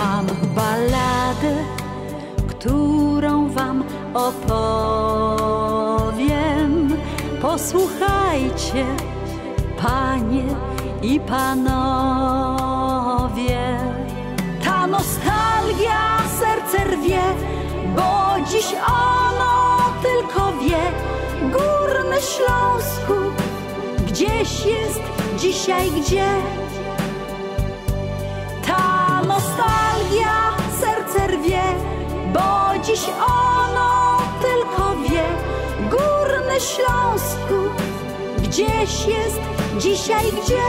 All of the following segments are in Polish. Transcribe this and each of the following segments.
Mam balladę, którą wam opowiem. Posłuchajcie, panie i panowie. Ta nostalgia serce rwie, bo dziś ono tylko wie. Górny Śląsku gdzieś jest dzisiaj gdzie. Ta nostalgia serce rwie, bo dziś ono tylko wie. Górny Śląsku gdzieś jest dzisiaj gdzie.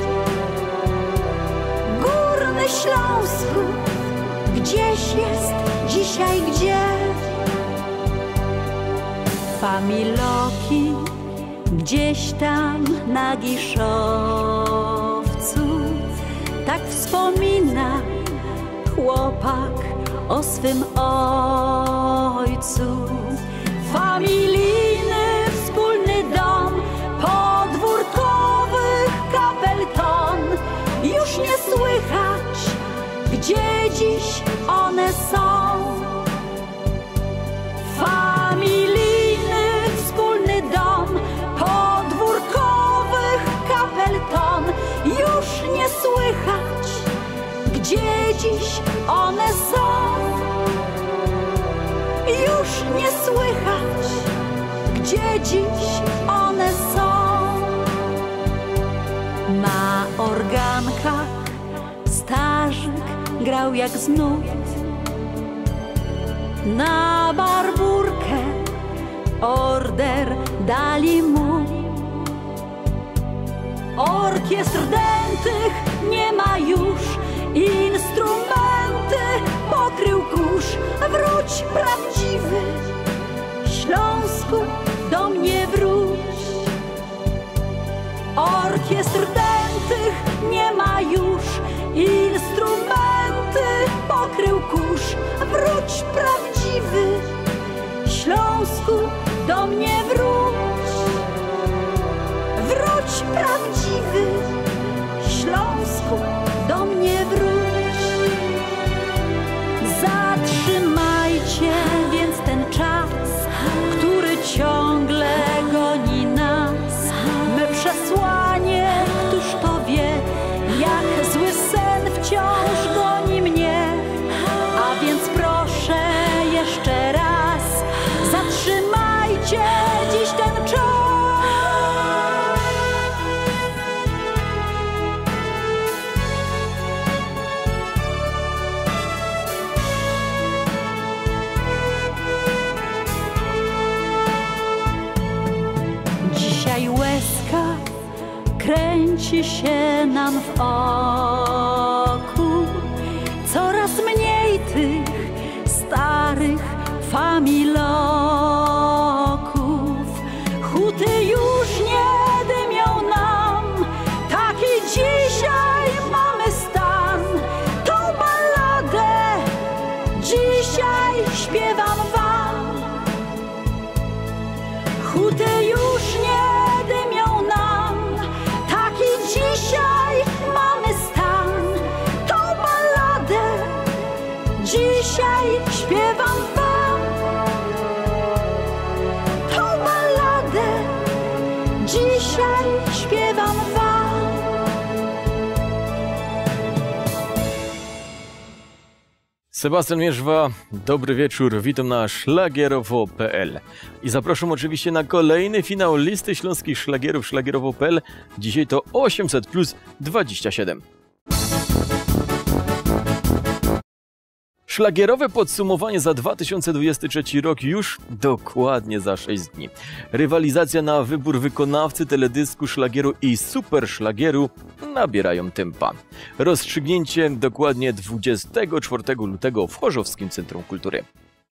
Górny Śląsku gdzieś jest dzisiaj gdzie. Familoki gdzieś tam na Giszowcu, tak wspomina chłopak o swym ojcu. Familijny wspólny dom, podwórkowych kapelton. Już nie słychać, gdzie dziś one są. Familijny wspólny dom, podwórkowych kapelton. Już nie słychać, gdzie dziś one są. Już nie słychać, gdzie dziś one są. Na organkach starzyk grał jak z nut. Na barburkę order dali mu. Orkiestr dętych nie ma już, instrumenty pokrył kurz. Wróć prawdziwy Śląsku, do mnie wróć. Orkiestr dętych nie ma już, instrumenty pokrył kurz. Wróć prawdziwy Śląsku, do mnie wróć. Wróć prawdziwy Śląsku, do mnie wróć. Zatrzymajcie więc ten czas, który ciągle goni nas. Me przesłanie, któż to wie, jak zły sen wciąż goni mnie. A więc proszę jeszcze raz, zatrzymajcie dziś ten czas. Dzisiaj łezka kręci się nam w oku. Coraz mniej tych starych familoków. Huty już nie dymią nam, taki dzisiaj mamy stan. Tą balladę dzisiaj śpiewam wam. Huty już nie dymią nam, taki dzisiaj mamy stan. Tą balladę dzisiaj śpiewam wam. Tą balladę dzisiaj śpiewam wam. Sebastian Mierzwa, dobry wieczór, witam na szlagierowo.pl i zapraszam oczywiście na kolejny finał listy śląskich szlagierów szlagierowo.pl. Dzisiaj to 800 plus 27. Szlagierowe podsumowanie za 2023 rok już dokładnie za 6 dni. Rywalizacja na wybór wykonawcy teledysku szlagieru i super szlagieru nabierają tempa. Rozstrzygnięcie dokładnie 24 lutego w Chorzowskim Centrum Kultury.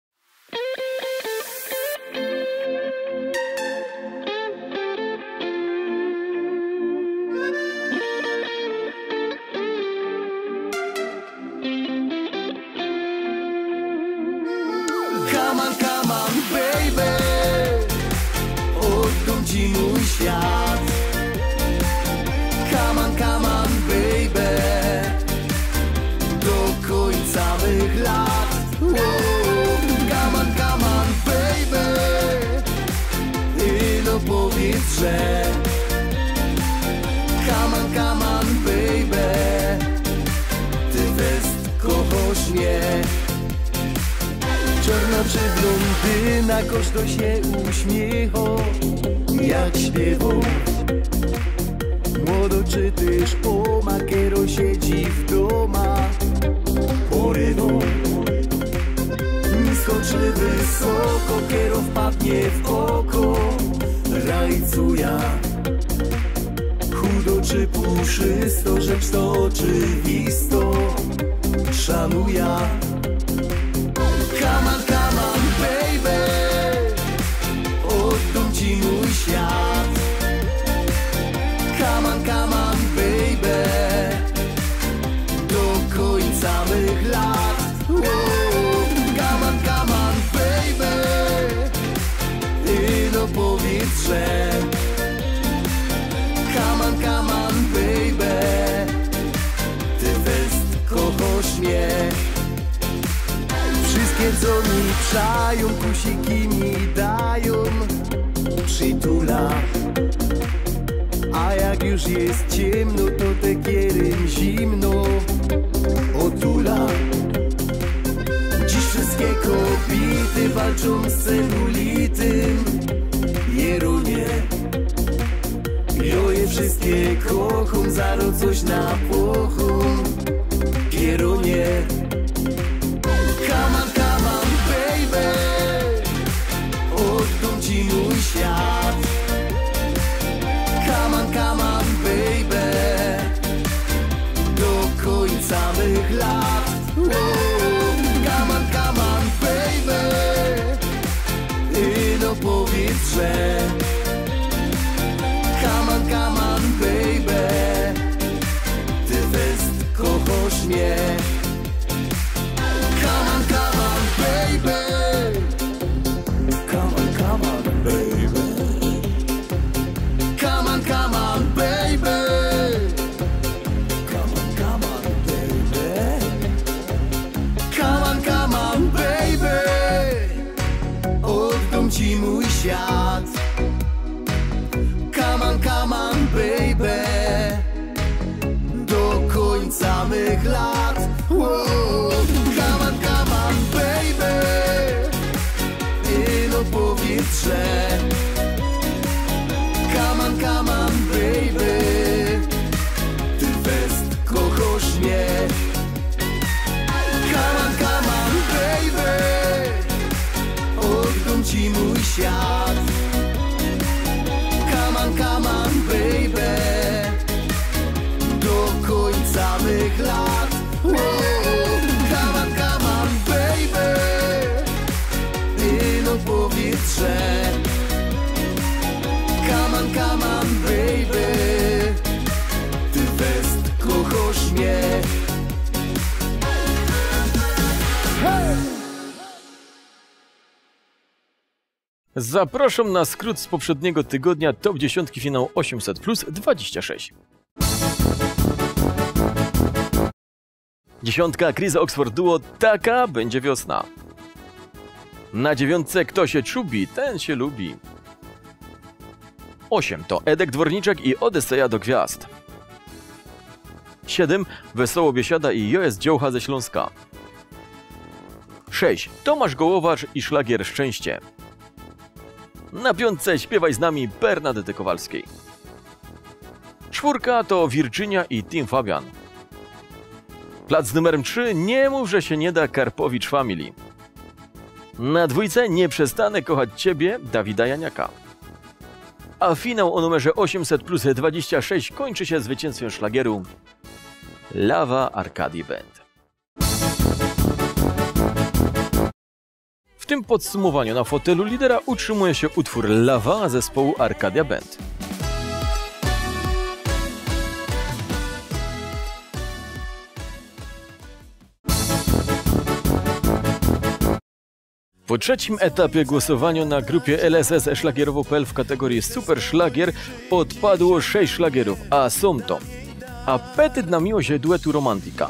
Come on, baby, odkąd ci mój świat. Come on, baby, do końca. powietrze. Come on, baby, ty fest kochasz mnie. Czarna czy blondyna, każdy się uśmiecha, jak śpiewał. Młodo czy też pomakiero siedzi w doma, porywą. Nisko czy wysoko, kiero wpadnie w oko, rajcuja. Chudo czy puszysto, rzecz to oczywisto, szanuja. Come on, baby, oddam ci mój świat. Come on, baby, do końca mych lat. Come on, baby, i no powietrze. Come on, baby, ty fest kochasz mnie. Wszystkie co mi przają, kusiki mi dają, przytula. A jak już jest ciemno, to tekierem zimno otula. Dziś wszystkie kobiety walczą z celulitym, jerunie. Jo je wszystkie kocham, zaro coś na pochum, kierunie. Come on, baby, oddam ci mój świat. Come on, baby, do końca mych lat. Come on, baby, i no powietrze. Come on, baby, ty fest kochasz mnie. Come on, baby, come on, baby. Come on, baby, come on, baby. Come on, baby, oddam ci mój świat. Come on, baby, do końca mych lat. Come on, baby, i no powietrze. Come on, baby, ty fest kochasz mnie. Come on, baby, oddam ci mój świat. Come on, baby, do końca mych lat. Come on, baby, i no powietrze. Come on, baby, ty fest kochasz mnie. Zapraszam na skrót z poprzedniego tygodnia top 10 finał 800 plus 26. Dziesiątka Chris Oxford Duo, taka będzie wiosna. Na dziewiątce Kto się czubi, ten się lubi. 8 to Edek Dworniczak i Odyseja do gwiazd. 7 Wesoło Biesiada i Joes Dziołcha ze Śląska. 6 Tomasz Gołowacz i szlagier Szczęście. Na piątce Śpiewaj z nami Bernadety Kowalskiej. 4 to Virginia i Tim Fabian. Plac z numerem 3 Nie mów, że się nie da Karpowicz Family. Na 2 Nie przestanę kochać ciebie Dawida Janiaka. A finał o numerze 800 plus 26 kończy się zwycięstwem szlagieru Lawa Arcadii Band. W tym podsumowaniu na fotelu lidera utrzymuje się utwór Lawa zespołu Arcadia Band. Po trzecim etapie głosowania na grupie LSS Szlagierowo.pl w kategorii Super Szlagier odpadło 6 szlagierów, a są to Apetyt na miłość duetu Romantika,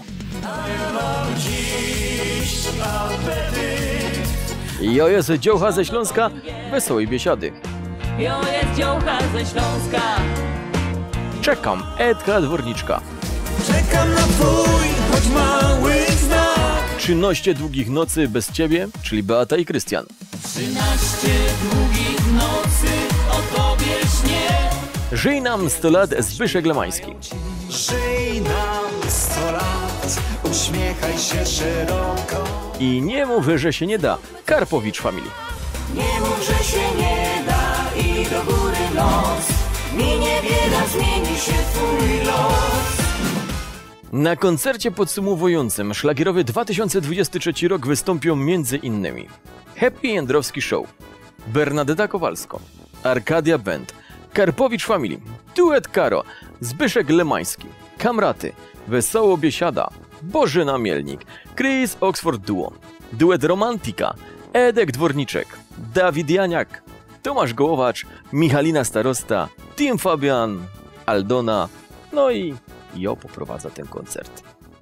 Joes Dziołcha ze Śląska Wesołej Biesiady, Jo jest dziołcha ze Śląska. Czekam, Edka Dworniczka. Czekam na twój, choć mały znak. 13 długich nocy bez ciebie, czyli Beata i Krystian. 13 długich nocy o tobie śnie. Żyj nam 100 lat, Zbyszek Lemański. Żyj nam 100 lat, uśmiechaj się szeroko. I nie mów, że się nie da, Karpowicz Family. Nie mów, że się nie da i do góry nos. Minie bieda, zmieni się twój los. Na koncercie podsumowującym szlagierowy 2023 rok wystąpią m.in. Happy Jędrowski Show, Bernadetta Kowalsko, Arkadia Band, Karpowicz Family, Duet Karo, Zbyszek Lemański, Kamraty, Wesoło Biesiada, Bożyna Mielnik, Chris Oxford Duo, Duet Romantika, Edek Dworniczek, Dawid Janiak, Tomasz Gołowacz, Michalina Starosta, Tim Fabian, Aldona, no i Jo poprowadza ten koncert.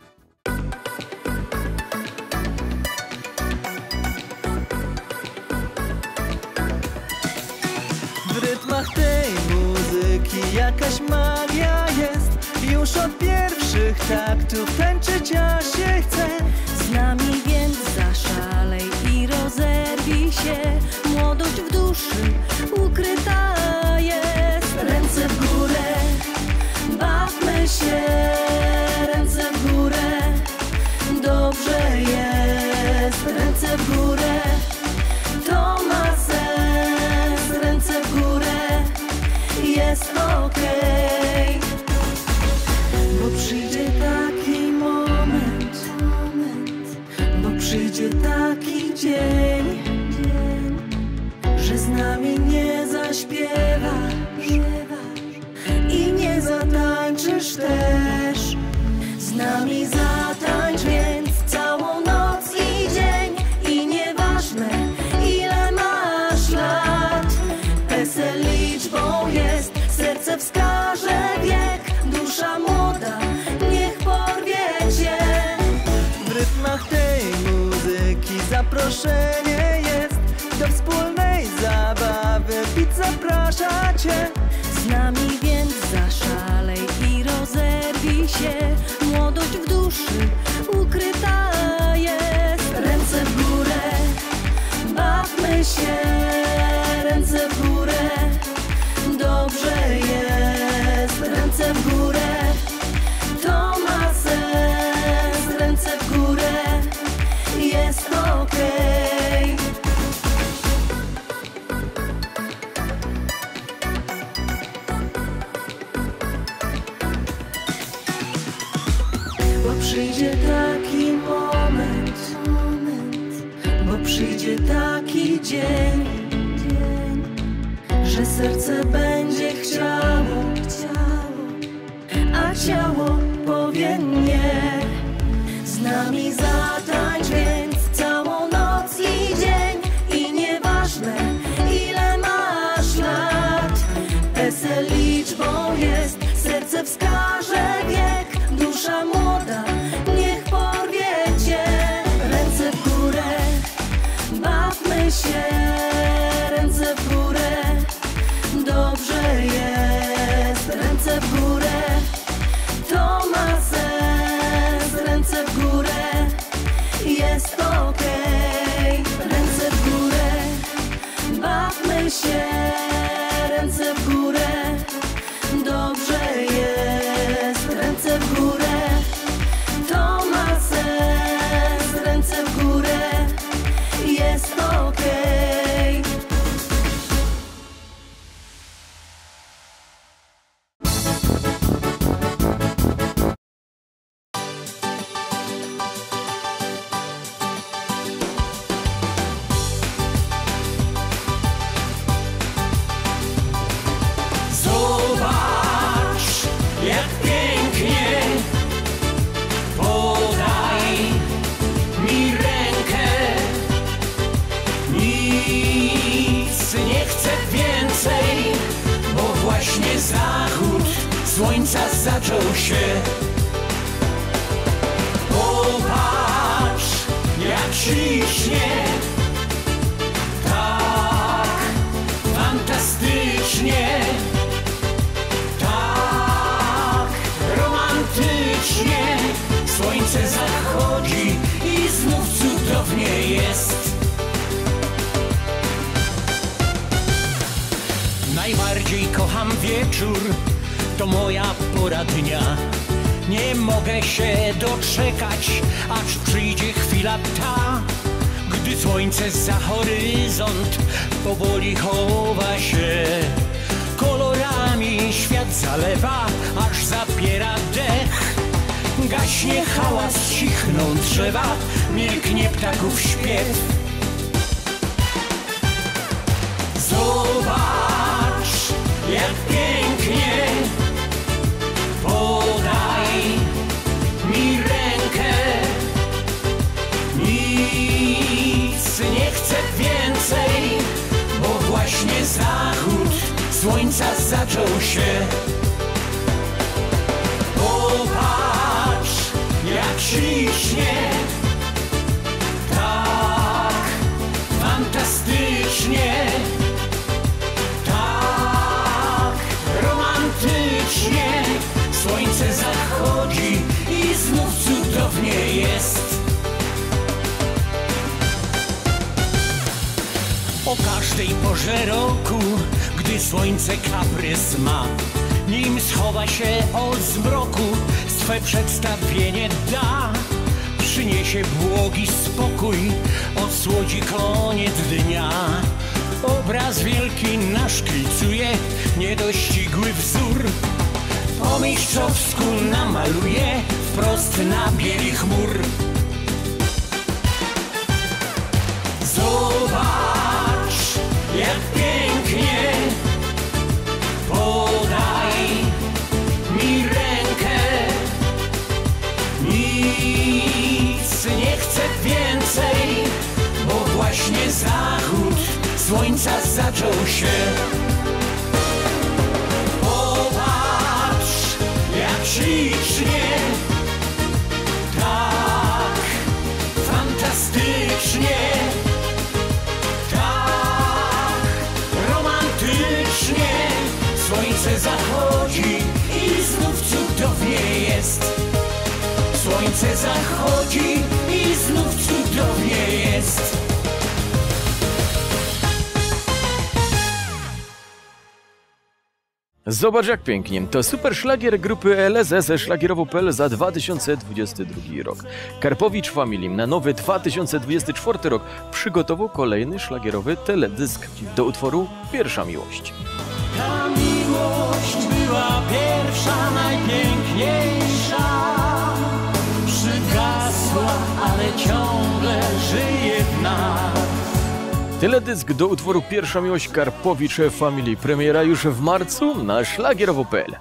W rytmach tej muzyki jakaś magia jest. Już od pierwszych taktów tańczyć ja się chcę. Z nami więc zaszalej i rozerwij się. Młodość w duszy ukryta jest. Ręce w górę, bawmy się. Ręce w górę, dobrze jest. Ręce w górę, to ma sens. Ręce w górę, jest okej. Bo przyjdzie taki moment, bo przyjdzie taki dzień, że z nami nie zaśpiewasz i nie zatańczysz też. Z nami zatańcz więc całą noc i dzień i nieważne ile masz lat. PESEL liczbą jest, serce wskaże wiek, dusza młoda niech porwie cię. W rytmach tej muzyki zaproszenie jest. Do wspólnej zabawy pić zaprasza cię. Z nami więc zaszalej i rozerwij się. Młodość w duszy ukryta jest. Ręce w górę, bawmy się. Ręce w górę, dobrze jest. Ręce w górę, to ma sens. Ręce w górę, jest okej. Bo przyjdzie taki moment, bo przyjdzie taki dzień, że serce będzie chciało, a ciało powie nie. Z nami zatańcz więc całą noc i dzień i nieważne ile masz lat. PESEL liczbą jest, serce wskaże wiek, dusza młoda niech porwie cię. Ręce w górę, bawmy się. Ręce w górę, dobrze jest. Ręce w górę, to ma sens. Ręce w górę, jest okej. Ręce w górę, bawmy się. Ręce w górę, dobrze jest. Ręce w górę, to ma sens. Ręce w górę, jest okej. Zobacz, jak pięknie. Podaj mi rękę. Nic nie chcę więcej, bo właśnie zachód słońca zaczął się. Popatrz, jak ślicznie, tak fantastycznie. wieczór, to moja pora dnia. Nie mogę się doczekać, aż przyjdzie chwila ta, gdy słońce za horyzont powoli chowa się. Kolorami świat zalewa, aż zapiera dech. Gaśnie hałas, cichną drzewa, milknie ptaków śpiew. Zobacz, jak pięknie, podaj mi rękę. Nic nie chcę więcej, bo właśnie zachód słońca zaczął się. Popatrz, jak ślicznie, tak fantastycznie, tak romantycznie. Słońce zachodzi i znów cudownie jest. O każdej porze roku, gdy słońce kaprys ma, nim schowa się od zmroku, swe przedstawienie da. Przyniesie błogi spokój, odsłodzi koniec dnia. Obraz wielki naszkicuje niedościgły wzór. Po mistrzowsku namaluje wprost na bieli chmur. Zobacz, jak pięknie, podaj mi rękę. Nic nie chcę więcej, bo właśnie zachód słońca zaczął się. Popatrz, jak ślicznie, tak fantastycznie, tak romantycznie. Słońce zachodzi i znów cudownie jest. Słońce zachodzi i znów cudownie jest. Zobacz jak pięknie. To super szlagier grupy LSS Szlagierowo.pl za 2022 rok. Karpowicz Family na nowy 2024 rok przygotował kolejny szlagierowy teledysk do utworu Pierwsza miłość. Ta miłość była pierwsza, najpiękniejsza. Przygasła, ale ciągle żyje w nas. Teledysk do utworu Pierwsza miłość Karpowicz Family. Premiera już w marcu na szlagierowo.pl.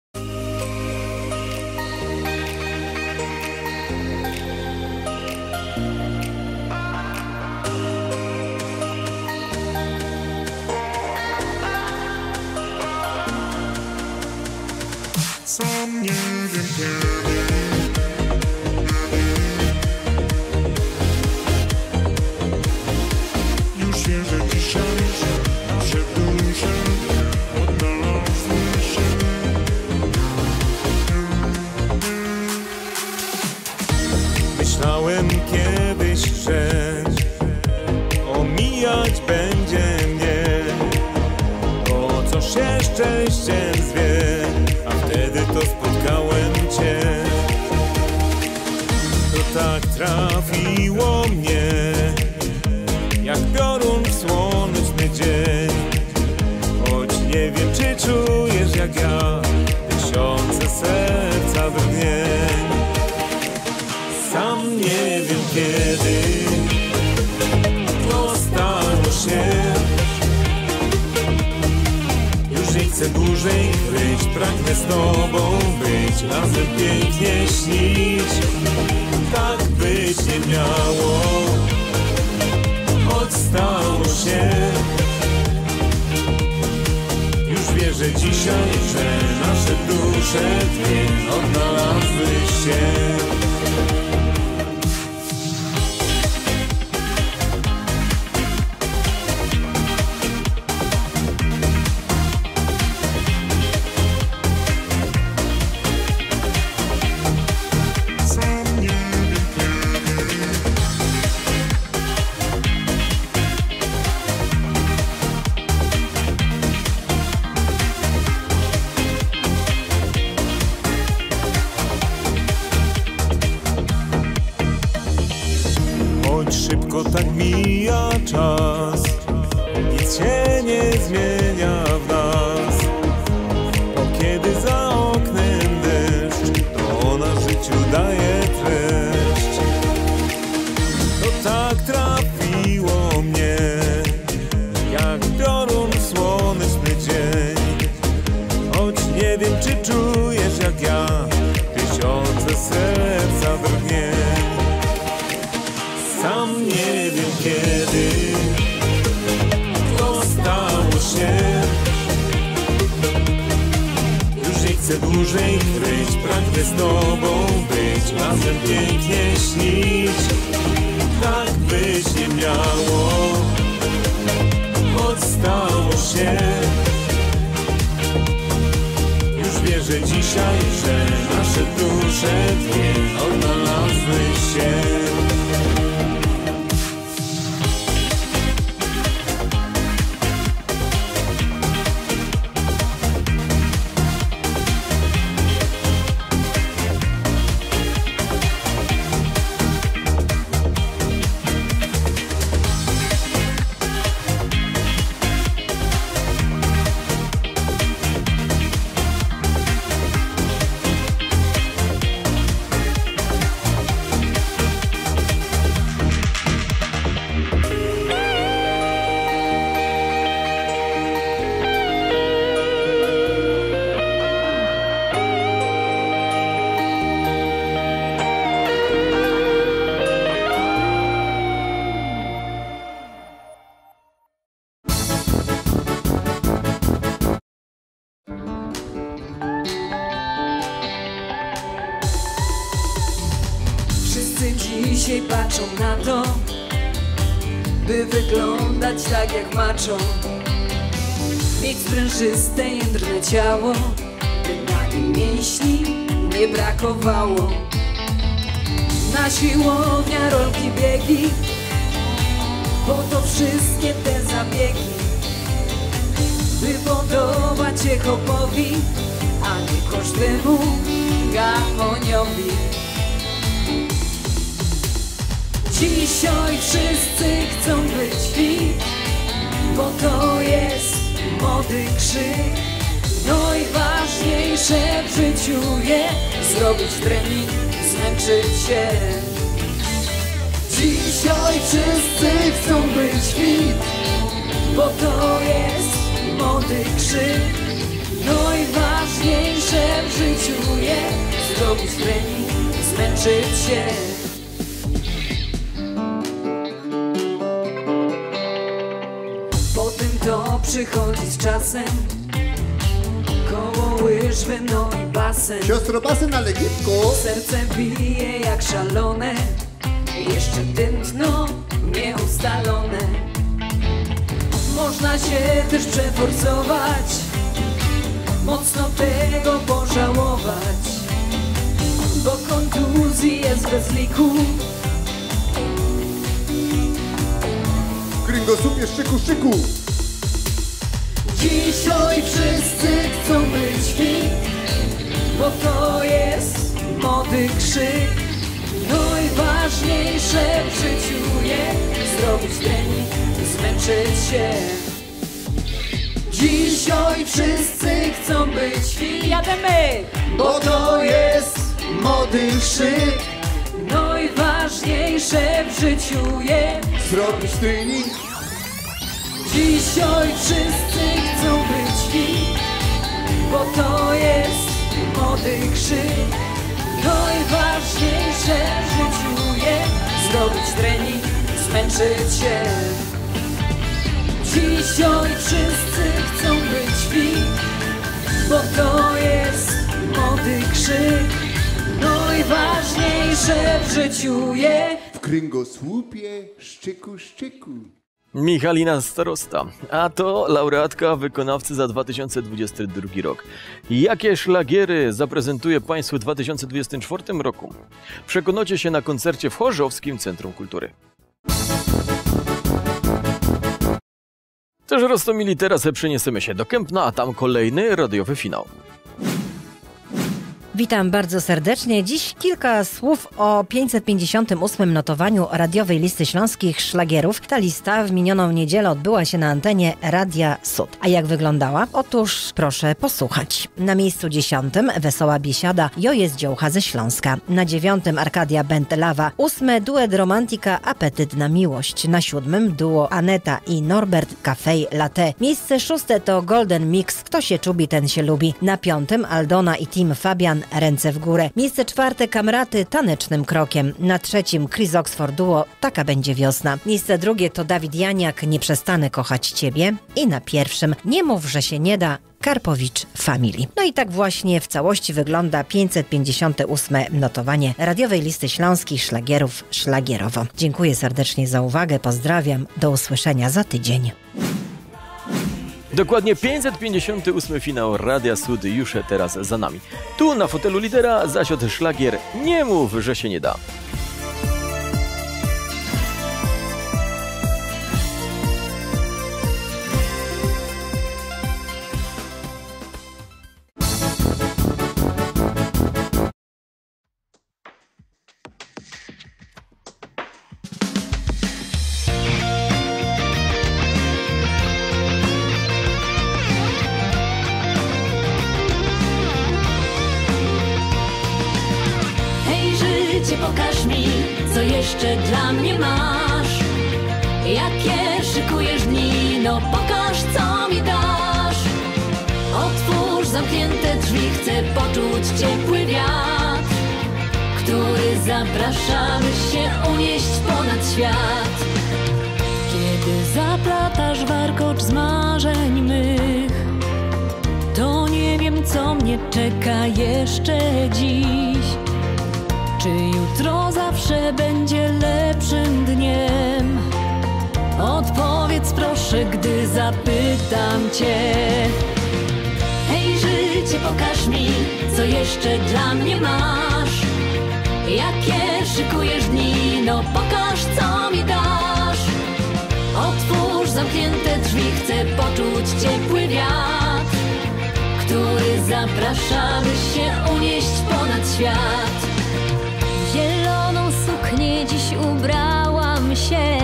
Sam nie wiem kiedy. Już wiem, że dzisiaj nasze dusze odnalazły się. Myślałem kiedyś, że omijać będzie mnie, bo co się szczęściem zwie, a wtedy to spotkałem Cię. To tak trafiło mnie, jak piorun w słoneczny dzień. Choć nie wiem, czy czujesz jak ja tysiące serca drgnień. Sam nie wiem kiedy to stało się. Już nie chcę dłużej kryć, pragnę z Tobą być, razem pięknie śnić. Tak być nie miało, choć stało się. Już wierzę dzisiaj, że nasze dusze dwie odnalazły się. szybko tak mija czas. Nic się nie zmienia w nas. Bo kiedy za oknem deszcz, to ona życiu daje treść. To tak trafiło mnie, jak piorun słoneczny dzień. Choć nie wiem, czy czujesz jak ja tysiące serca drgnień. Sam nie wiem kiedy to stało się. Już nie chcę dłużej kryć, pragnę z tobą być, razem pięknie śnić. Tak być nie miało, choć stało się. Już wierzę dzisiaj, że nasze dusze dwie odnalazły się. Dzisiaj patrzą na to, by wyglądać tak jak maczą. Mieć sprężyste jędrne ciało, by na nim mięśni nie brakowało. Na siłownia, rolki, biegi, po to wszystkie te zabiegi, by podobać się chopowi, a nie każdemu gamoniowi. Dzisiaj wszyscy chcą być fit, bo to jest młody krzyk. No i ważniejsze w życiu jest zrobić trening, zmęczyć się. Dzisiaj wszyscy chcą być fit, bo to jest młody krzyk. No i ważniejsze w życiu jest zrobić trening, zmęczyć się. To przychodzi z czasem, koło łyżwy, no i basen. Siostro, basen na legitko. Serce bije jak szalone, jeszcze tętno nieustalone. Można się też przeforsować, mocno tego pożałować, bo kontuzji jest bez liku. Kręgosłupie szczyku, szczyku. Dzisiaj wszyscy chcą być fit, bo to jest młody krzyk. No i ważniejsze w życiu jest zrobić trening, zmęczyć się. Dzisiaj wszyscy chcą być fit, jademy, bo to jest młody krzyk. No i ważniejsze w życiu jest zrobić trening. Dzisiaj wszyscy chcą być fit, bo to jest młody krzyk. No i ważniejsze w życiu jest zrobić trening, zmęczyć się. Dzisiaj wszyscy chcą być fit, bo to jest młody krzyk. No i ważniejsze w życiu jest w kręgosłupie szczyku, szczyku. Michalina Starosta, a to laureatka wykonawcy za 2022 rok. Jakie szlagiery zaprezentuje Państwu w 2024 roku? Przekonacie się na koncercie w Chorzowskim Centrum Kultury. Też roztomili, teraz przeniesiemy się do Kępna, a tam kolejny radiowy finał. Witam bardzo serdecznie. Dziś kilka słów o 558. notowaniu radiowej listy śląskich szlagierów. Ta lista w minioną niedzielę odbyła się na antenie Radia Sud. A jak wyglądała? Otóż proszę posłuchać. Na miejscu 10. Wesoła biesiada Jo jest dziołcha ze Śląska. Na 9. Arkadia Band Lawa. 8. duet romantika Apetyt na miłość. Na 7. duo Aneta i Norbert Café Latte. Miejsce 6. to Golden Mix. Kto się czubi, ten się lubi. Na 5. Aldona i Team Fabian Ręce w górę. Miejsce 4. Kamraty Tanecznym krokiem. Na 3. Chris Oxford duo Taka będzie wiosna. Miejsce 2. to Dawid Janiak Nie przestanę kochać ciebie. I na 1. Nie mów, że się nie da. Karpowicz Family. No i tak właśnie w całości wygląda 558. notowanie radiowej listy śląskich szlagierów szlagierowo. Dziękuję serdecznie za uwagę, pozdrawiam, do usłyszenia za tydzień. Dokładnie 558. finał Radia Sud już teraz za nami. Tu na fotelu lidera zasiadł szlagier Nie mów, że się nie da. Pokaż mi, co jeszcze dla mnie masz. Jakie szykujesz dni, no pokaż, co mi dasz. Otwórz zamknięte drzwi, chcę poczuć ciepły wiatr, który zaprasza, by się unieść ponad świat. Kiedy zaplatasz warkocz z marzeń mych, to nie wiem, co mnie czeka jeszcze dziś. Czy jutro zawsze będzie lepszym dniem? Odpowiedz proszę, gdy zapytam cię. Hej życie, pokaż mi, co jeszcze dla mnie masz. Jakie szykujesz dni, no pokaż, co mi dasz. Otwórz zamknięte drzwi, chcę poczuć ciepły wiatr, który zaprasza, by się unieść ponad świat. Zieloną suknię dziś ubrałam się,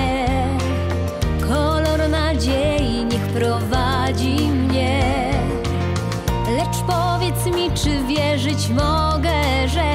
kolor nadziei niech prowadzi mnie. Lecz powiedz mi, czy wierzyć mogę, że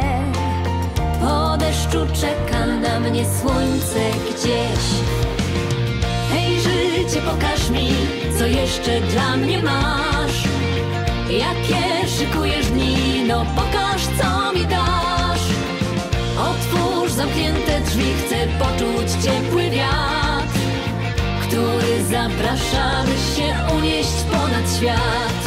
po deszczu czeka na mnie słońce gdzieś. Hej życie, pokaż mi, co jeszcze dla mnie masz. Jakie szykujesz dni, no pokaż, co mi dasz. Otwórz zamknięte drzwi, chcę poczuć ciepły wiatr, który zaprasza, by się unieść ponad świat.